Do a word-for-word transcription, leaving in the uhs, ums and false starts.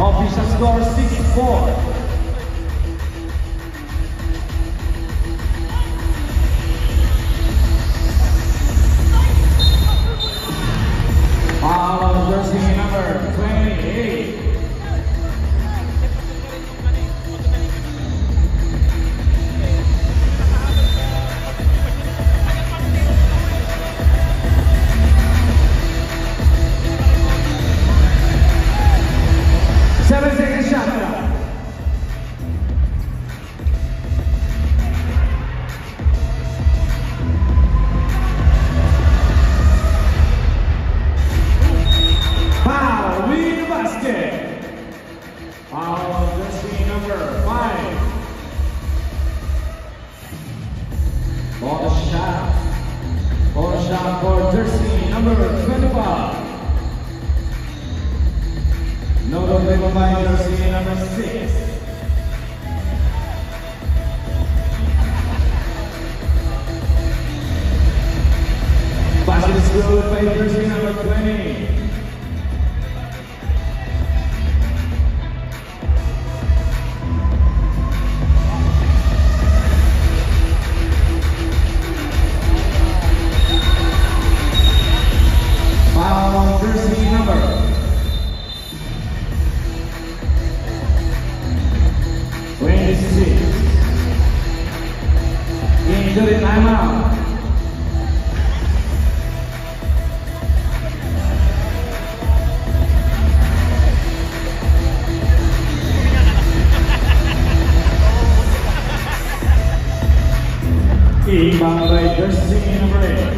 Official score six four. Foul jersey number twenty-eight. Seven second shot clock. Foul, lead the basket. Foul, jersey number five. For the shot. For the shot for jersey number twenty-five. No look labeled by jersey number six. Basket is good by jersey number twenty. Foul on jersey number twenty-six. Injury timeout. Inbound by jersey number eight.